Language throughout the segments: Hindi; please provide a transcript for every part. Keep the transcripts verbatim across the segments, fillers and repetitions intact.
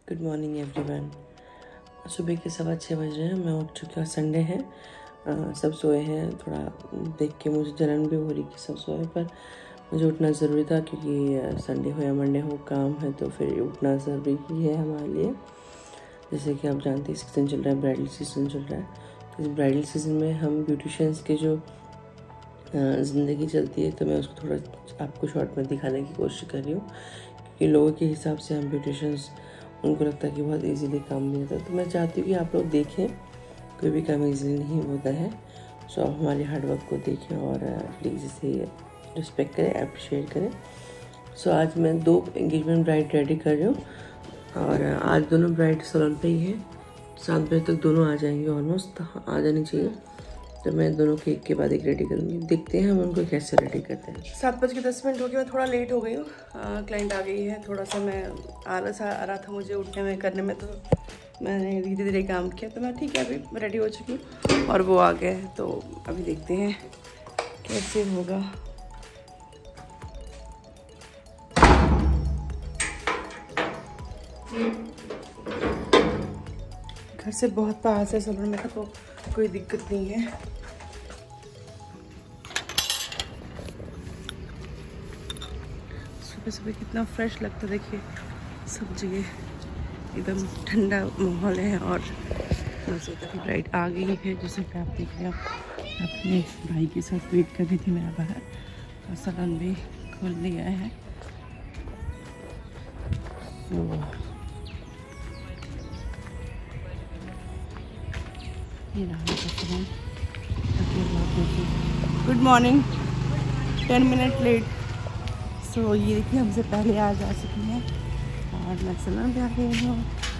Good morning everyone. सुबह के सवा छः बज रहे हैं, मैं उठ चुकी हूँ। संडे है, आ, सब सोए हैं। थोड़ा देख के मुझे जलन भी हो रही कि सब सोए, पर मुझे उठना ज़रूरी था क्योंकि संडे हो या मंडे हो काम है, तो फिर उठना ज़रूरी ही है हमारे लिए। जैसे कि आप जानते हैं सीज़न चल रहा है, ब्राइडल सीज़न चल रहा है। तो इस ब्राइडल सीज़न में हम ब्यूटिशियंस के जो ज़िंदगी चलती है, तो मैं उसको थोड़ा आपको शॉर्ट में दिखाने की कोशिश कर रही हूँ, क्योंकि लोगों के हिसाब से हम ब्यूटिशियंस, उनको लगता है कि बहुत इजीली काम नहीं होता। तो मैं चाहती हूँ कि आप लोग देखें, कोई भी काम इजीली नहीं होता है। सो आप हमारे हार्डवर्क को देखें और प्लीज़ इसे रिस्पेक्ट करें, अप्रिशिएट करें। सो आज मैं दो एंगेजमेंट ब्राइड रेडी कर रही हूँ और आज दोनों ब्राइड सैलून पे ही है। सात बजे तक दोनों आ जाएंगे, ऑलमोस्ट आ जानी चाहिए। तो मैं दोनों के एक के बाद एक रेडी करूँगी। देखते हैं हम उनको कैसे रेडी करते हैं। सात बज के दस मिनट हो गए, मैं थोड़ा लेट हो गई हूँ। क्लाइंट आ गई है, थोड़ा सा मैं आलस आ रहा था मुझे उठने में करने में, तो मैंने धीरे धीरे काम किया। तो मैं ठीक है, अभी रेडी हो चुकी हूँ और वो आ गए हैं। तो अभी देखते हैं कैसे होगा। घर से बहुत पास है सैलून में, तो कोई दिक्कत नहीं है। सुबह सुबह कितना फ्रेश लगता है, देखिए सब जगह एकदम ठंडा माहौल है। और ब्राइड आ गई है, जैसे कि आप देख रहे हैं। अपने भाई के साथ वेट कर रही थी मेरा बाहर, और सैलून भी खोल दिया है। तो ये रहा salon. Good morning. Ten minute late. So so, ये देखिए हमसे पहले आ जा चुकी हैं और मैं सैलून पे आ गई हूँ।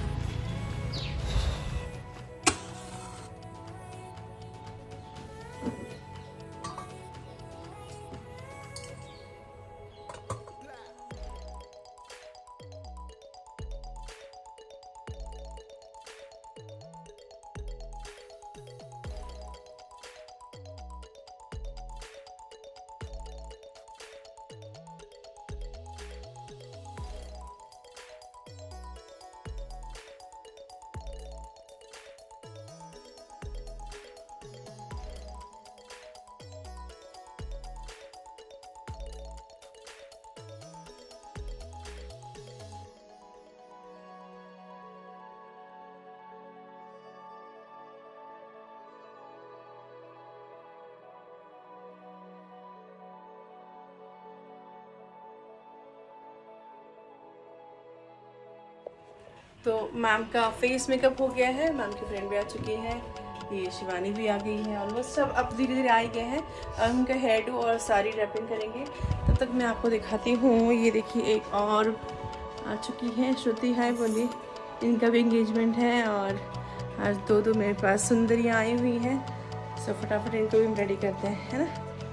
तो मैम का फेस मेकअप हो गया है, मैम की फ्रेंड भी आ चुकी है, ये शिवानी भी आ गई है, ऑलमोस्ट सब अब धीरे धीरे आ ही गए हैं। और उनका हेयर डू और सारी रैपिंग करेंगे, तब तक मैं आपको दिखाती हूँ। ये देखिए एक और आ चुकी है, श्रुति। हाय बोलिए। इनका भी एंगेजमेंट है और आज दो दो मेरे पास सुंदरियाँ आई हुई हैं। सो फटाफट इनको भी रेडी करते हैं, है ना।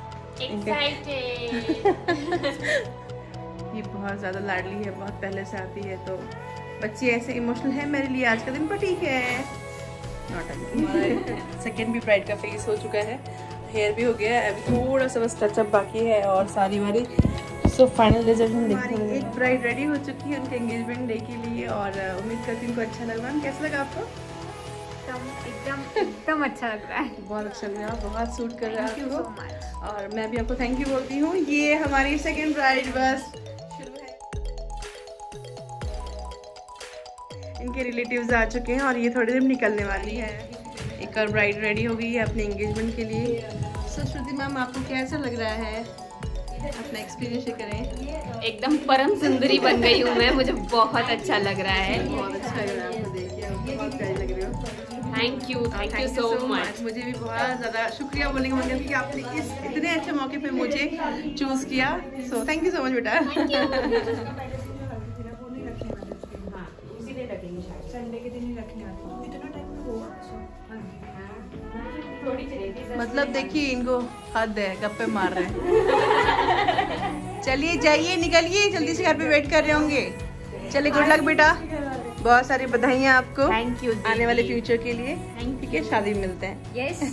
ये बहुत ज़्यादा लाडली है, बहुत पहले से आती है, तो बच्ची ऐसे इमोशनल है मेरे लिए आज का दिन, पर ठीक है। सेकेंड भी ब्राइड का फेस हो चुका है, हेयर भी हो गया है, अभी थोड़ा सा बस टचअप बाकी है और सारी वाली। सो फाइनल रिजल्ट हम देखते हैं। एक ब्राइड रेडी हो चुकी है उनके एंगेजमेंट डे के लिए, और उम्मीद करती हूँ उनको अच्छा लगा। मैम कैसा लगा आपको? एकदम एकदम अच्छा लग रहा है, बहुत अच्छा लग रहा है, बहुत सूट कर रहा है आपको। और मैं भी आपको थैंक यू बोलती हूँ। ये हमारी सेकेंड ब्राइड बस इनके रिलेटिव्स आ चुके हैं और ये थोड़ी देर निकलने वाली है। एक और ब्राइड रेडी हो गई है अपने एंगेजमेंट के लिए। सो श्रुति मैम आपको कैसा लग रहा है? अपना एक्सपीरियंस शेयर करें। एकदम परम सुंदरी बन गई हूँ मैं, मुझे बहुत अच्छा लग रहा है। बहुत अच्छा लग रहा है आपको देख के, आप बहुत प्यारी लग रही हो। Thank you thank you so much. मुझे भी बहुत ज़्यादा शुक्रिया बोलने का मन करता है कि आपने इस इतने अच्छे मौके पे मुझे चूज़ किया। So thank you so much बेटा। संडे के दिन ही रखने आती हूँ, इतना टाइम में होगा। मतलब देखिए इनको हद है, गप्पे मार रहे हैं। चलिए जाइए, निकलिए, जल्दी से घर पे वेट कर रहे होंगे। चलिए गुड लक बेटा, बहुत सारी बधाइयाँ आपको। थैंक यू आने वाले फ्यूचर के लिए। ठीक है, शादी में मिलते हैं। यस।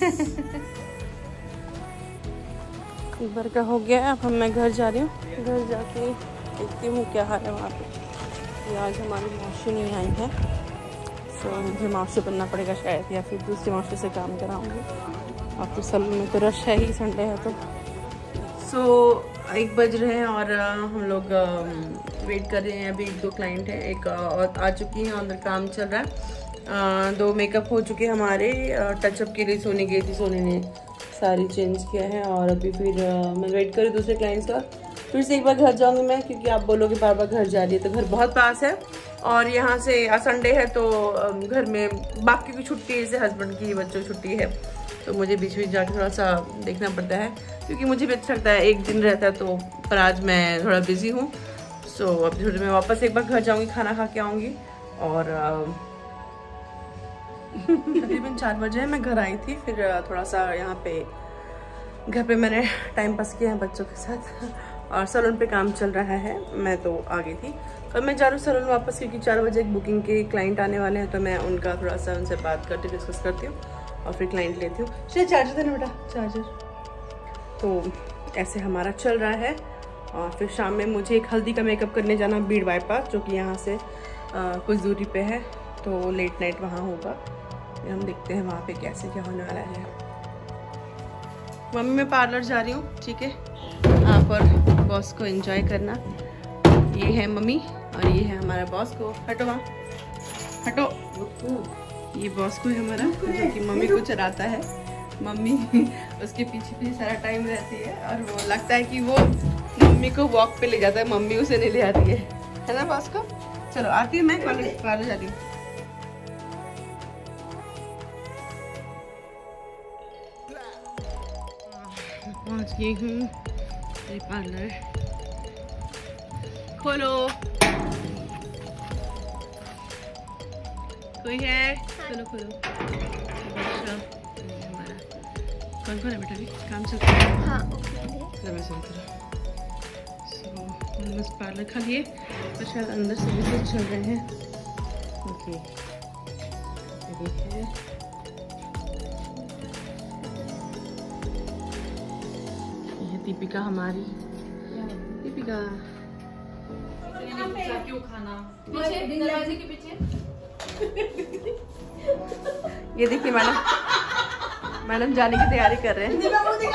एक बार का हो गया, अब हम मैं घर जा रही हूँ। घर जाके देखती हूँ क्या हाल है वहाँ पे। क्योंकि आज हमारी मौसी नहीं आई है, तो मुझे मौसी बनना पड़ेगा शायद, या फिर दूसरी मौसी से काम कराऊंगी। और फिर सैलून में तो रश है ही, संडे है तो। सो so, एक बज रहे हैं और हम लोग वेट कर रहे हैं। अभी एक दो क्लाइंट हैं, एक और आ चुकी हैं, अंदर काम चल रहा है। दो मेकअप हो चुके हमारे, टचअप के लिए सोने गई थी, सोने ने सारी चेंज किया है। और अभी फिर मैं वेट कर रही दूसरे क्लाइंट्स का। फिर से एक बार घर जाऊंगी मैं, क्योंकि आप बोलोगे बार बार घर जा रही है, तो घर बहुत पास है और यहाँ से आज संडे है तो घर में बाकी की छुट्टी है, जैसे हस्बैंड की, बच्चों की छुट्टी है, तो मुझे बीच बीच जाकर थोड़ा सा देखना पड़ता है, क्योंकि मुझे भी अच्छा लगता है, एक दिन रहता है तो। पर आज मैं थोड़ा बिजी हूँ, सो अब थोड़ी मैं वापस एक बार घर जाऊँगी, खाना खा के आऊँगी। और तकरीबन चार बजे मैं घर आई थी, फिर थोड़ा सा यहाँ पे घर पे मैंने टाइम पास किया है बच्चों के साथ, और सैलून पे काम चल रहा है। मैं तो आ गई थी, अब मैं जा रही हूँ सैलून वापस, क्योंकि चार बजे एक बुकिंग के क्लाइंट आने वाले हैं, तो मैं उनका थोड़ा सा उनसे बात करती डिस्कस करती हूँ और फिर क्लाइंट लेती हूँ। शायद चार्जर देना बेटा, चार्जर। तो ऐसे हमारा चल रहा है। और फिर शाम में मुझे एक हल्दी का मेकअप करने जाना बीड़ बाईपास, जो कि यहाँ से आ, कुछ दूरी पे है, तो लेट नाइट वहाँ होगा। हम देखते हैं वहाँ पे कैसे क्या होने वाला है। मम्मी मैं पार्लर जा रही हूँ, ठीक है, आप और बॉस को एंजॉय करना। ये है मम्मी और ये है हमारा बॉस को। हटो वहाँ, हटो। ये बॉस को है हमारा, जो कि मम्मी को चराता है। मम्मी उसके पीछे पीछे सारा टाइम रहती है, और वो लगता है कि वो मम्मी को वॉक पे ले जाता है, मम्मी उसे नहीं ले आती है, है ना बॉस को। चलो आती हूँ मैं, पार्लर जा रही हूँ। पहुँच गई हूँ पार्लर। खोलो, कोई है? खोलो खोलो। अच्छा, हमारा कौन कौन है बेटा? भी काम चल रहा है। हाँ, सो बस पार्लर खाली है, पर शायद अंदर सर्विसेज चल रहे हैं। ओके, ये है दीपिका हमारी। दीपिका क्यों खाना पीछे दरवाजे के पीछे। ये देखिए मैडम, मैडम जाने की तैयारी कर रहे हैं।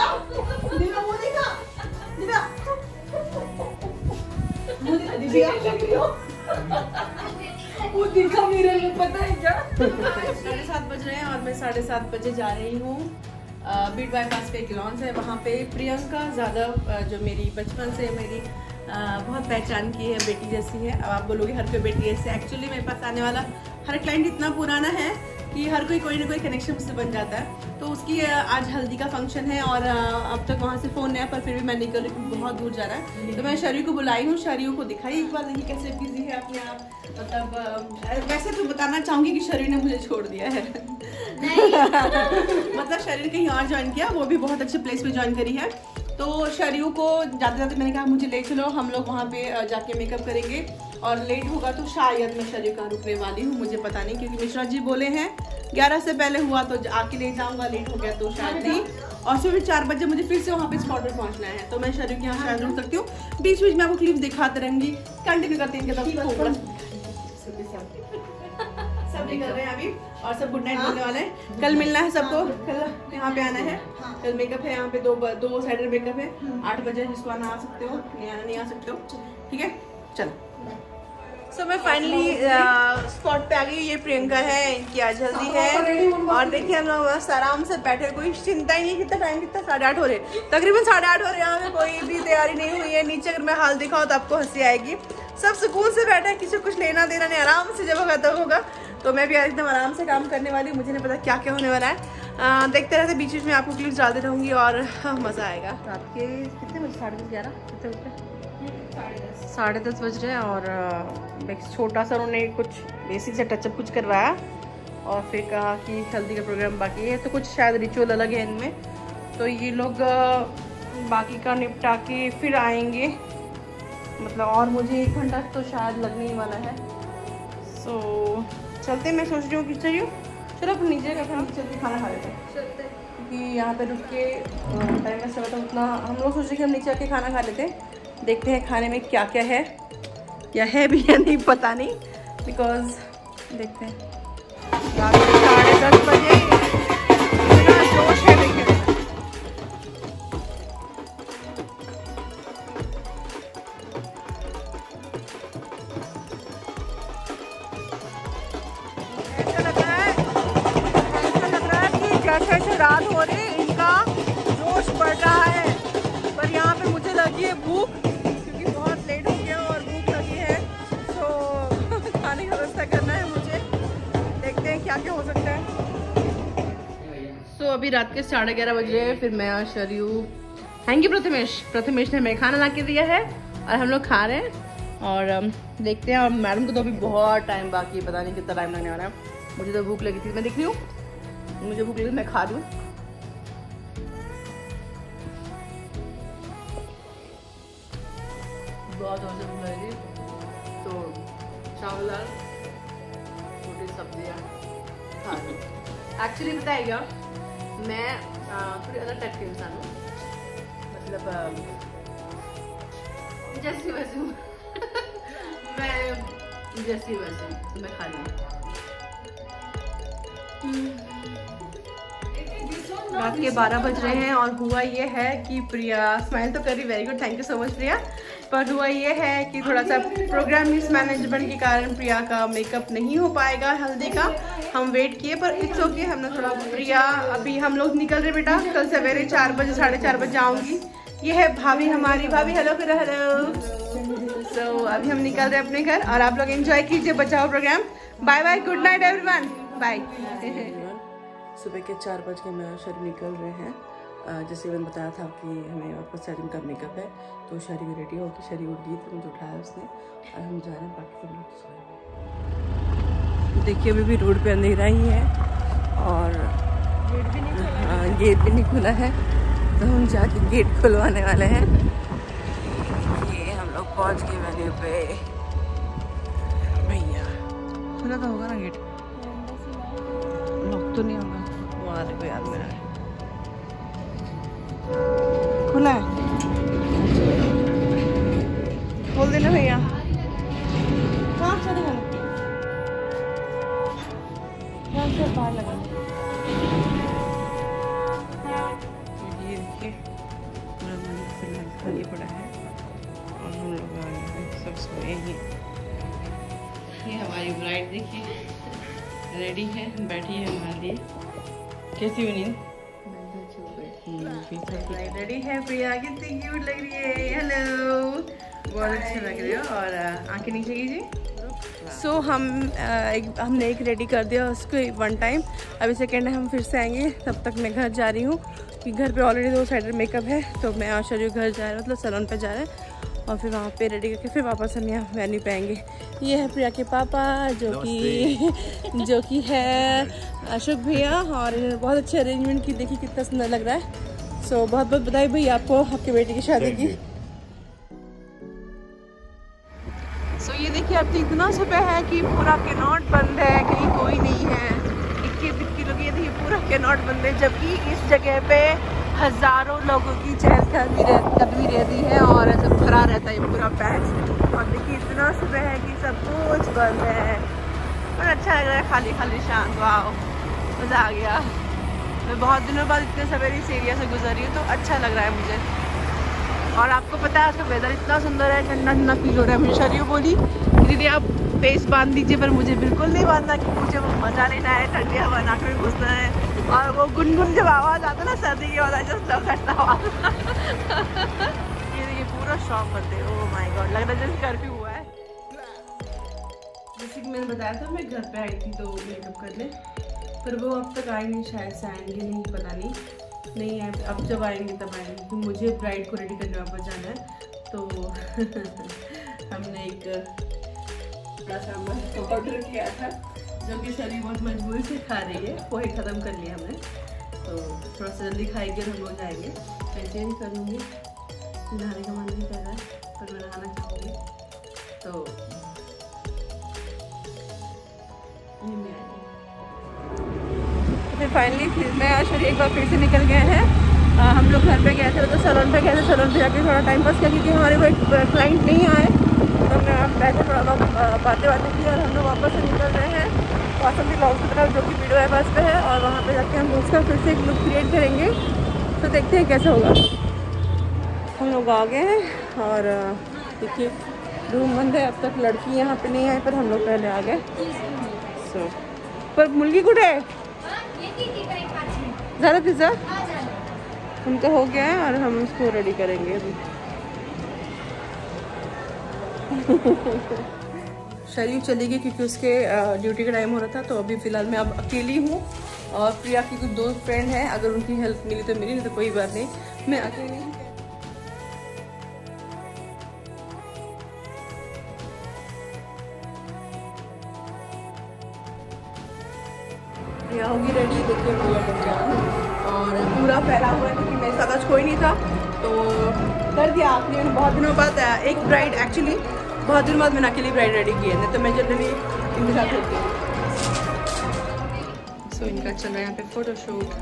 वो दिखा मेरे लिए, पता है क्या? साढ़े सात बज रहे हैं और मैं साढ़े सात बजे जा रही हूँ बीट बाईपास पे एक लॉन्च है, वहाँ पे प्रियंका यादव, जो मेरी बचपन से मेरी आ, बहुत पहचान की है, बेटी जैसी है। अब आप बोलोगे हर कोई बेटी जैसे, एक्चुअली मेरे पास आने वाला हर क्लाइंट इतना पुराना है कि हर कोई कोई ना कोई कनेक्शन मुझसे बन जाता है। तो उसकी आज हल्दी का फंक्शन है और अब तक वहाँ से फ़ोन नहीं आया, पर फिर भी मैं निकल रही हूँ, बहुत दूर जा रहा है। तो मैं शरीर को बुलाई हूँ, शरीर को दिखाई एक बार, देखिए कैसे बिजी है अपने आप। मतलब वैसे तो बताना चाहूँगी कि शरीर ने मुझे छोड़ दिया है। मतलब शरीर कहीं और ज्वाइन किया, वो भी बहुत अच्छे प्लेस पे ज्वाइन करी है। तो शरीर को जाते जाते मैंने कहा मुझे ले चलो, हम लोग वहाँ पे जाके मेकअप करेंगे, और लेट होगा तो शायद मैं शरीर का रुकने वाली हूँ, मुझे पता नहीं, क्योंकि मिश्रा जी बोले हैं ग्यारह से पहले हुआ तो आके ले जाऊँगा, लेट हो गया तो शायद नहीं। और सुबह चार बजे मुझे फिर से वहाँ पे स्पॉट पर पहुँचना है, तो मैं शरीर के यहाँ शायद रुक सकती हूँ। बीच बीच में आपको क्लिप्स दिखाते रहेंगी, कंटिन्यू करते हैं। सब कर रहे हैं अभी, और सब गुड नाइट बोलने वाले हैं। कल मिलना है सबको, कल यहाँ पे आना है, कल मेकअप है यहाँ पे, दो दो साइडर मेकअप है, आठ बजे जिसको आना आ सकते हो, नहीं आना नहीं आ सकते हो, ठीक है। चलो, सो so, मैं फाइनली स्पॉट पे आ गई। ये प्रियंका है, इनकी आज हल्दी है, और देखिए हम लोग बस आराम से बैठे, कोई चिंता ही नहीं। कितना टाइम, कितना साढ़े आठ हो रहे, तकरीबन साढ़े आठ हो रहे हैं। यहाँ पे कोई भी तैयारी नहीं हुई है। नीचे अगर मैं हाल दिखाऊँ तो आपको हंसी आएगी। सब सुकून से बैठा है, किसी को कुछ लेना देना नहीं, आराम से जब खत्म होगा तो मैं भी एकदम आराम से काम करने वाली हूँ। मुझे नहीं पता क्या क्या होने वाला है, आ, देखते रहते, बीच बीच में आपको क्लिप्स डालते रहूँगी और हाँ, मज़ा आएगा। रात के कितने बजे? साढ़े दस ग्यारह कितने बज रहे? साढ़े दस बज रहे हैं। और एक छोटा सा उन्होंने कुछ बेसिक से टचअप कुछ करवाया, और फिर कहा कि हल्दी का प्रोग्राम बाकी है, तो कुछ शायद रिचुअल अलग है इनमें, तो ये लोग बाकी का निपटा के फिर आएंगे। मतलब और मुझे एक घंटा तो शायद लगने ही वाला है। सो so, चलते, मैं सोच रही हूँ कि चलिए चलो फिर नीचे का हम चल के खाना खा लेते हैं, क्योंकि यहाँ पे रुक के टाइम वेस्ट होता है उतना। हम लोग सोच रहे कि हम नीचे आके खाना खा लेते हैं, देखते हैं खाने में क्या क्या है। या है भी या नहीं पता नहीं, बिकॉज देखते हैं रात के साढ़े दस बजे इतना जोश है देखिए। ऐसा लग रहा है ऐसा लग रहा है कि जैसे जैसे रात हो रही है इनका जोश बढ़ रहा है। पर यहाँ पे मुझे लगी है भूख, क्योंकि बहुत लेट हो गया और भूख लगी है, तो खाने का व्यवस्था करना है मुझे। देखते हैं क्या क्या हो सकता है। सो so, अभी रात के साढ़े ग्यारह बज रहे हैं। फिर मैं और शरयू थैंक यू प्रथमेश प्रथमेश ने हमें खाना ला के दिया है और हम लोग खा रहे हैं। और um, देखते हैं। और मैडम को तो अभी बहुत टाइम बाकी है, पता नहीं कितना टाइम लगने वाला है। मुझे तो भूख लगी थी, मैं देख रही हूँ, मुझे भूख लगी, मैं खा रही हूँ। बहुत जोर से भूख लगी, तो चावल दाल रोटी सब्जियाँ खा रही हूँ। एक्चुअली पता है क्या, मैं थोड़ी अलग टाइप की इंसान हूँ, मतलब जैसी वैसी हूँ मैं जैसी वैसी मैं खा रही हूँ। रात के बारह बज रहे हैं और हुआ ये है कि प्रिया स्माइल तो कर रही, very good, thank you so much Priya. पर हुआ ये है कि थोड़ा सा प्रोग्राम मिसमैनेजमेंट के कारण प्रिया का मेकअप नहीं हो पाएगा हल्दी का। हम वेट किए पर इट्स ओके, हमने थोड़ा प्रिया अभी हम लोग निकल रहे बेटा, कल सवेरे चार बजे साढ़े चार बजे आऊँगी। ये है भाभी हमारी, भाभी हेलो फिर हेलो। सो अभी हम निकल रहे हैं अपने घर और आप लोग एंजॉय कीजिए बचाओ program. Bye bye, good night everyone, bye. सुबह के चार बज के मैं शरीर निकल रहे हैं। जैसे मैंने बताया था कि हमें वापस सेटिंग का मेकअप है, तो शरीर भी रेडी होगी, शरीर उठ गई तो मुझे उठाया उसने और हम जा रहे हैं। बाकी सब लोग सोए। देखिए अभी भी रोड पे अंधेरा ही है और गेट भी नहीं खुला है, गेट भी नहीं खुला है, तो हम जाके गेट खुलवाने वाले हैं। ये हम लोग पहुँच गए वेन्यू पे। भैया खुला तो होगा ना गेट, लॉक तो नहीं होगा, वहाँ देखो याद मेरा खुला है, खोल देना भैया। कहाँ चले गए, बाहर लगा। ये देखिए पूरा मंदिर फिलहाल खाली पड़ा है और हम लोग आए हैं, सब सोए ही। ये हमारी ब्राइड देखिए रेडी है, बैठी है हमारे लिए। कैसी बनी? रेडी है प्रिया, कितनी क्यूट लग रही है, हेलो, बहुत अच्छा लग रही है। और आंखें नीचे कीजिए। सो so, हम एक हमने एक रेडी कर दिया उसको वन टाइम, अभी सेकेंड हम फिर से आएंगे। तब तक मैं घर जा रही हूँ कि घर पे ऑलरेडी दो साइड मेकअप है, तो मैं और शरीर घर जा रहे हैं, मतलब सैलून पे जा रहे हैं और फिर वहाँ पे रेडी करके फिर वापस हम यहाँ वेन्यू पे आएंगे। ये है प्रिया के पापा जो कि जो कि है अशोक भैया, और इन्होंने बहुत अच्छे अरेंजमेंट की, देखिए कितना सुंदर लग रहा है। सो so, बहुत बहुत बधाई भैया आपको आपके बेटे की शादी की। सो so, ये देखिए अब तो इतना सुबह है कि पूरा कैनॉट बंद है, कहीं कोई नहीं है। इक्कीस इक्कीस लोग, ये देखिए पूरा कैनॉट बंद है, जबकि इस जगह पे हजारों लोगों की चहलकदमी कदमी रहती है और ऐसा भरा रहता है पूरा पैच। और देखिए इतना सुबह है कि सब कुछ बंद है और अच्छा लग रहा है, खाली खाली शांत। वाह मज़ा आ गया। मैं बहुत दिनों बाद इतने सवेरे इस एरिया से गुजर रही हूँ, तो अच्छा लग रहा है मुझे। और आपको पता है आज का वेदर इतना सुंदर है, ठंडा ठंडा फील हो रहा है। मुझे शरीर बोली दीदी आप फेस बांध दीजिए, पर मुझे बिल्कुल नहीं बांधना, कि मुझे वो मज़ा लेना है, ठंडी हवा नाक में घुसना है। और वो गुनगुन जब आवाज़ आता है ना सर्दी की आवाज़, जस्ट लव दैट आवाज़। ये देखिए पूरा शॉक करते हैं। ओह माय गॉड, लग रहा है जैसे कर्फ्यू हुआ है। जैसे कि मैंने बताया था मैं घर पे आई थी तो मेकअप करने, पर वो अब तक आए नहीं, शायद से आएंगे नहीं, पता नहीं नहीं है। अब जब आएंगे तब आएंगे, क्योंकि मुझे ब्राइड को रेडी करने वापस जाना है। तो हमने एक बड़ा सामान ऑर्डर किया था, जो कि शरीर बहुत मजबूरी से खा रही है, पोहे ख़त्म कर लिया हमने, तो थोड़ा सा जल्दी खाएंगे और हम लोग जाएंगे। मैं चेंज कर लूँगी, नहाने का मन नहीं कर रहा है, पर मैं नहाना चाहूँगी। तो फिर फाइनली फिर मैं और शरीर एक बार फिर से निकल गए हैं। आ, हम लोग घर पे गए थे, तो सैलून पे गए थे, सैलून पे जाके थोड़ा टाइम पास किया, क्योंकि हमारे कोई क्लाइंट नहीं आए, तो हमने वहाँ बैठे थोड़ा बहुत बातें बातें की और हम लोग वापस से निकल रहे हैं वासंती ब्लॉग्स की तरफ, जो कि वीडियो है बस पे है। और वहाँ पे जाके हम उसका फिर से एक लुक क्रिएट करेंगे, तो देखते हैं कैसा होगा। हम लोग आ गए हैं और देखिए रूम बंद है, अब तक लड़की यहाँ पे नहीं आई, पर हम लोग पहले आ गए। सो पर मुलगी कुठे है? ज़्यादा पिज़्ज़ा उनका हो गया है और हम उसको रेडी करेंगे अभी। शरीफ चली गई क्योंकि उसके ड्यूटी का टाइम हो रहा था। तो अभी फ़िलहाल मैं अब अकेली हूँ और प्रिया की कुछ दो फ्रेंड हैं, अगर उनकी हेल्प मिली तो मिली, नहीं तो कोई बात नहीं, मैं अकेली हूँ। प्रिया होगी रेडी, देखिए प्रिया और पूरा फैला हुआ है क्योंकि मेरे साथ आज कोई नहीं था, तो कर दिया आपने। बहुत दिनों बाद एक ब्राइड, एक्चुअली बहुत दिनों बाद मैंने अकेली ब्राइड रेडी की है, नहीं तो मैं जनरली इनके साथ होती हूँ। सो इनका चल रहा है यहाँ पे फोटोशूट।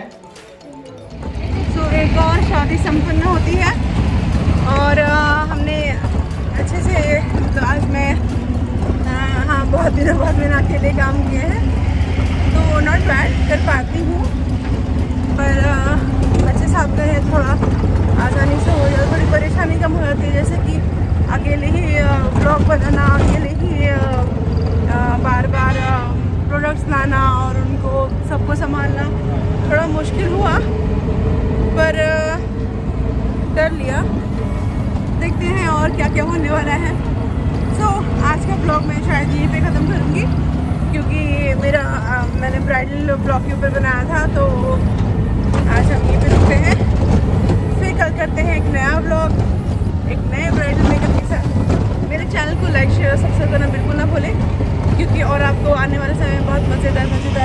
सो so, एक और शादी संपन्न होती है और आ, हमने अच्छे से, तो आज मैं आ, हाँ बहुत दिनों बाद मैंने अकेले काम किए हैं, तो नॉट बैड, कर पाती हूँ, पर आ, अच्छे से आपका है थोड़ा आसानी से हो जाए, थोड़ी परेशानी कम हो जाती है, जैसे कि अकेले ही ब्लॉग बनाना, अकेले ही आ, बार बार प्रोडक्ट्स लाना और उनको सबको संभालना थोड़ा मुश्किल हुआ, पर आ, कर लिया। देखते हैं और क्या क्या होने वाला है। सो so, आज का ब्लॉग मैं शायद यहीं पे ख़त्म करूँगी क्योंकि मेरा आ, मैंने ब्राइडल ब्लॉग के ऊपर बनाया था, तो आज हम यहीं पे रुकते हैं। फिर कल करते हैं एक नया ब्लॉग एक नए ब्राइडल मेकअप के साथ। मेरे चैनल को लाइक शेयर सब्सक्राइब करना बिल्कुल ना भूलें, क्योंकि और आपको आने वाले समय में बहुत मज़ेदार मज़ेदार